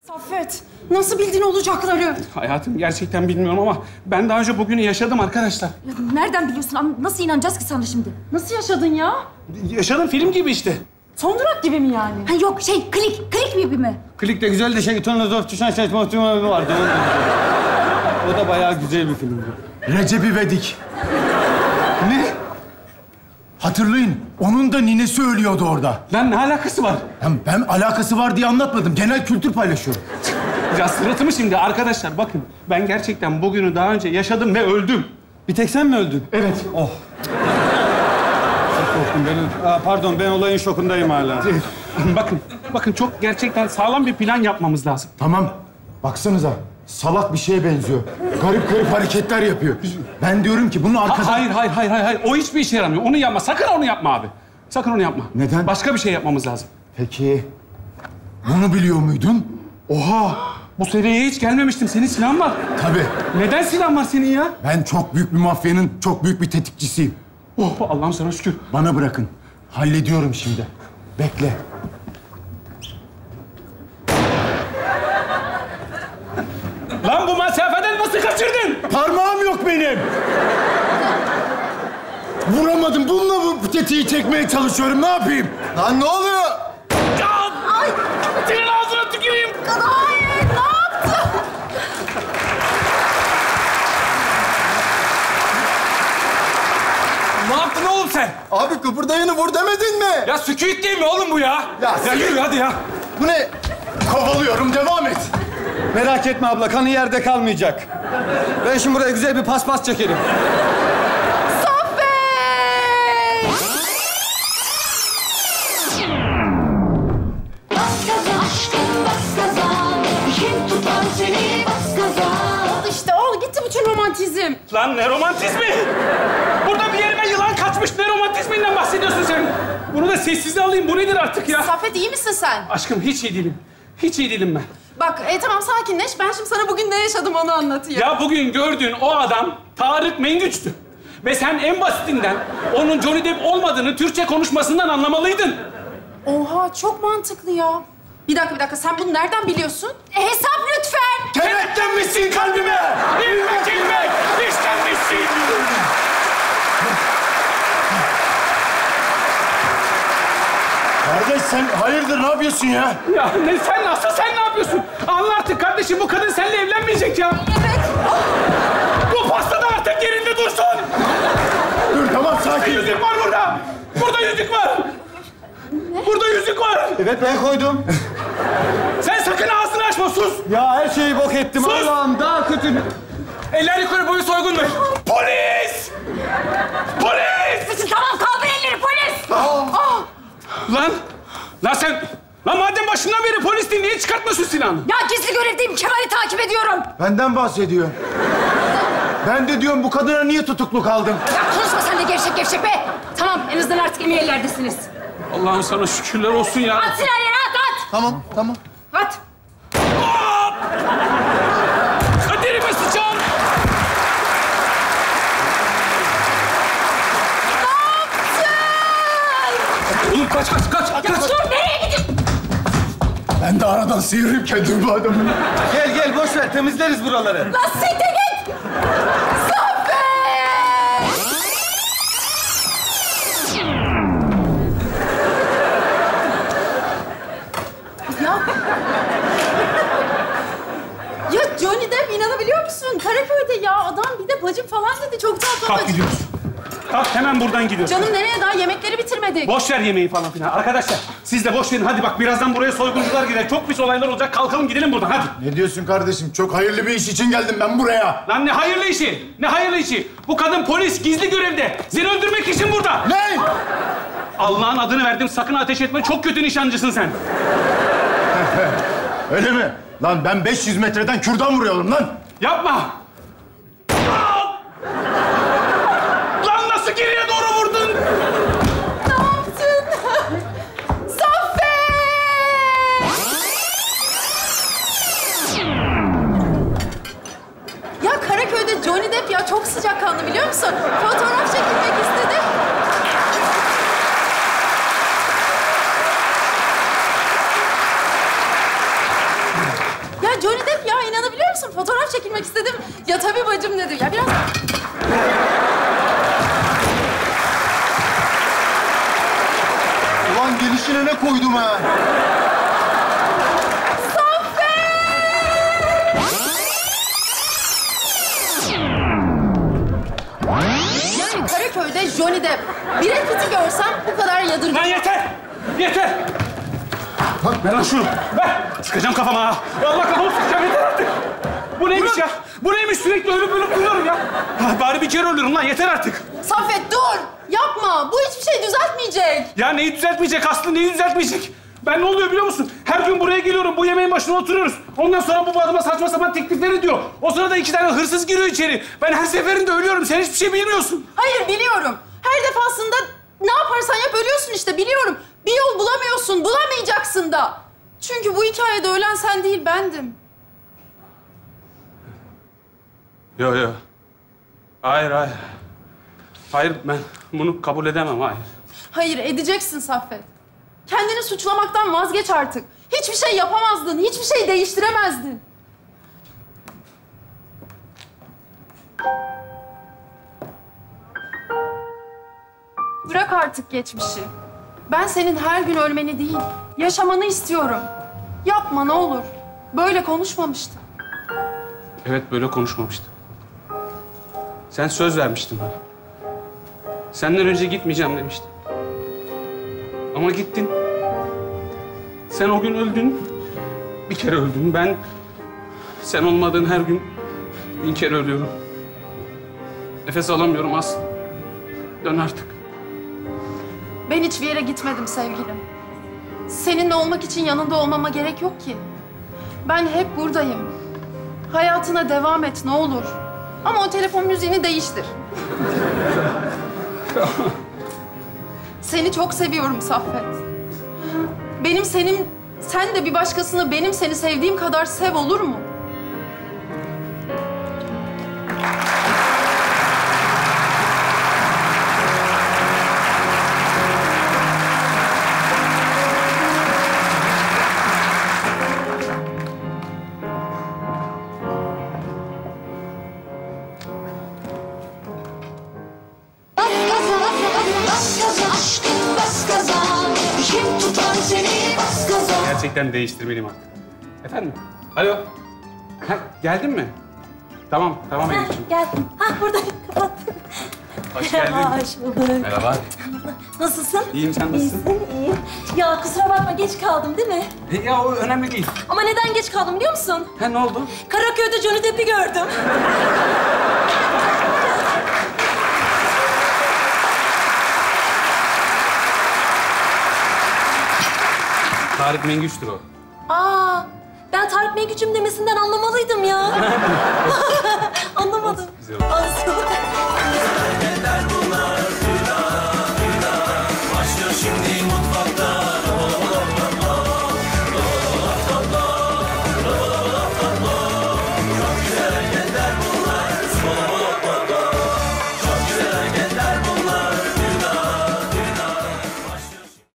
Saffet, nasıl bildin olacakları? Hayatım gerçekten bilmiyorum ama ben daha önce bugünü yaşadım arkadaşlar. Ya nereden biliyorsun? Nasıl inanacağız ki sana şimdi? Nasıl yaşadın ya? Yaşadım, film gibi işte. Son durak gibi mi yani? Ha yok klik gibi mi? Klik de güzel de şeytanla zor düşen şaşma oturma vardı. O da bayağı güzel bir filmdi. Recep İvedik. Ne? Hatırlayın, onun da ninesi ölüyordu orada. Lan ne alakası var? Ben alakası var diye anlatmadım. Genel kültür paylaşıyorum. Ya sırıtımı şimdi arkadaşlar bakın. Ben gerçekten bugünü daha önce yaşadım ve öldüm. Bir tek sen mi öldün? Evet. Oh. Çok korktum. Pardon, ben olayın şokundayım hala. Bakın çok gerçekten sağlam bir plan yapmamız lazım. Tamam, baksanıza. Salak bir şeye benziyor. Garip garip hareketler yapıyor. Ben diyorum ki bunun arkada... Hayır. O hiçbir işe yaramıyor. Onu yapma. Sakın onu yapma abi. Sakın onu yapma. Neden? Başka bir şey yapmamız lazım. Peki, bunu biliyor muydun? Oha! Bu seriye hiç gelmemiştim. Senin silahın var. Tabii. Neden silahın var senin ya? Ben çok büyük bir mafyanın çok büyük bir tetikçisiyim. Oh Allah'ım sana şükür. Bana bırakın. Hallediyorum şimdi. Bekle. Lan bu mesafeden nasıl kaçırdın? Parmağım yok benim. Vuramadım. Bununla bu tetiği çekmeye çalışıyorum. Ne yapayım? Lan ne oluyor? Ay! Senin ağzına tüküreyim. Hayır, ne yaptın? Ne yaptın oğlum sen? Abi kıpırdayını vur demedin mi? Ya sükût değil mi oğlum bu ya? Ya yürü hadi ya. Bu ne? Kovalıyorum. Devam et. Merak etme abla, kanı yerde kalmayacak. Ben şimdi buraya güzel bir paspas çekerim. Saffet! Bas gaza aşkım bas gaza. Kim tutar seni bas gaza. İşte o gitti bütün romantizm. Lan ne romantizmi? Burada bir yerime yılan kaçmış. Ne romantizminden bahsediyorsun sen? Bunu da sessize alayım. Bu nedir artık ya? Saffet iyi misin sen? Aşkım hiç iyi değilim. Hiç iyi değilim ben. Bak tamam sakinleş. Ben şimdi sana bugün ne yaşadım onu anlatayım. Ya bugün gördüğün o adam Tarık Mengüç'tü. Ve sen en basitinden onun Johnny Depp olmadığını Türkçe konuşmasından anlamalıydın. Oha çok mantıklı ya. Bir dakika sen bunu nereden biliyorsun? Hesap lütfen. Kenetlenmişsin kalbime! İlmek ilmek işlenmişsin! Kardeş sen hayırdır? Ne yapıyorsun ya? Ya ne sen ne yapıyorsun? Anla artık kardeşim, bu kadın seninle evlenmeyecek ya. Evet. Bu pasta da artık yerinde dursun. Dur tamam Bir sakin. yüzük var burada. Burada yüzük var. Burada yüzük var. Evet, ben koydum. Sen sakın ağzını açma, sus. Ya her şeyi bok ettim. Sus! Allah'ım daha kötü. Eller yukarı, boyu soygundur. Polis! Polis! Tamam kaldır elleri polis. Lan sen... Lan madem başından beri polistin, niye çıkartmıyorsun silahını? Ya gizli görevdeyim. Kemal'i takip ediyorum. Benden bahsediyor. Ben de diyorum bu kadına niye tutuklu kaldım? Ya konuşma sen de gevşek be. Tamam en azından artık emin ellerdesiniz. Allah'ım sana şükürler olsun ya. At silahı yere at. Tamam. At. Kaderime sıçan! Oğlum kaç! Dur nereye gidiyorsun? Ben de aradan sıyırayım kendimi bu adamı. Gel boş ver, temizleriz buraları. Lan siktir git. Saffet! Ya... Ya Johnny Depp inanabiliyor musun? Karaköy'de ya adam bir de bacım falan dedi. Çok tatlı Kalk bacım. gidiyoruz. Kalk hemen buradan gidiyoruz. Canım nereye daha yemekleri bitirmedik. Boş ver yemeği falan filan. Arkadaşlar siz de boş verin. Hadi bak birazdan buraya soyguncular girer. Çok pis olaylar olacak. Kalkalım gidelim buradan hadi. Ne diyorsun kardeşim? Çok hayırlı bir iş için geldim ben buraya. Lan ne hayırlı işi. Ne hayırlı işi. Bu kadın polis gizli görevde. Seni öldürmek için burada. Ne? Allah'ın adını verdim. Sakın ateş etme. Çok kötü nişancısın sen. Öyle mi? Lan ben 500 metreden kürdan vuruyorum lan. Yapma. Aa! Lan nasıl geriye doğru vurdun? Ne yaptın? Saffet! Ya Karaköy'de Johnny Depp ya çok sıcakkanlı biliyor musun? Fotoğraf çekilmek istedi. Johnny Depp ya, inanabiliyor musun? Fotoğraf çekilmek istedim. Ya tabii bacım dedi. Ya biraz... Ulan gelişine ne koydum ha? Yani Karaköy'de Johnny Depp. Brad Pitt'i görsem bu kadar yadırgın. Lan yeter! Yeter! Bak ver lan şunu. Ver! Sıkacağım kafama ha. Vallahi kafamı sıkacağım. Yeter artık. Bu neymiş ya? Bu neymiş? Sürekli ölüp duruyorum ya. Ha, bari bir kere ölürüm lan. Yeter artık. Saffet dur! Yapma! Bu hiçbir şey düzeltmeyecek. Ya neyi düzeltmeyecek Aslı? Neyi düzeltmeyecek? Ben ne oluyor biliyor musun? Her gün buraya geliyorum. Bu yemeğin başına oturuyoruz. Ondan sonra bu adama saçma sapan teklifler ediyor. O sırada 2 tane hırsız giriyor içeri. Ben her seferinde ölüyorum. Sen hiçbir şey bilmiyorsun. Hayır, biliyorum. Her defasında ne yaparsan yap ölüyorsun işte, biliyorum. Bir yol bulamıyorsun, bulamayacaksın da. Çünkü bu hikayede ölen sen değil, bendim. Yok yok. Hayır hayır. Hayır ben bunu kabul edemem hayır. Hayır, edeceksin Saffet. Kendini suçlamaktan vazgeç artık. Hiçbir şey yapamazdın, hiçbir şey değiştiremezdin. Bırak artık geçmişi. Ben senin her gün ölmeni değil, yaşamanı istiyorum. Yapma ne olur. Böyle konuşmamıştım. Evet böyle konuşmamıştım. Sen söz vermiştin bana. Senden önce gitmeyeceğim demiştin. Ama gittin. Sen o gün öldün. Bir kere öldün. Ben sen olmadığın her gün 1000 kere ölüyorum. Nefes alamıyorum Aslı. Dön artık. Ben hiçbir yere gitmedim sevgilim. Seninle olmak için yanında olmama gerek yok ki. Ben hep buradayım. Hayatına devam et ne olur. Ama o telefon müziğini değiştir. Seni çok seviyorum Saffet. Sen de bir başkasını benim seni sevdiğim kadar sev, olur mu? Bas gaza aşkım bas gaza. Kim tutar seni bas gaza. Gerçekten değiştirmeliyim artık. Efendim? Alo. Ha, geldin mi? Tamam, tamam Elif'ciğim. Geldim. Buradayım. Kapattım. Hoş geldin. Hoş bulduk. Merhaba. Nasılsın? İyiyim, sen nasılsın? İyiyim. Ya kusura bakma geç kaldım değil mi? Ya o önemli değil. Ama neden geç kaldım biliyor musun? Ha ne oldu? Karaköy'de Johnny Depp'i gördüm. Tarık Mengüç'tür o. Ben Tarık Mengüç'üm demesinden anlamalıydım ya. Anlamadım. Güzel oldu. Olsun.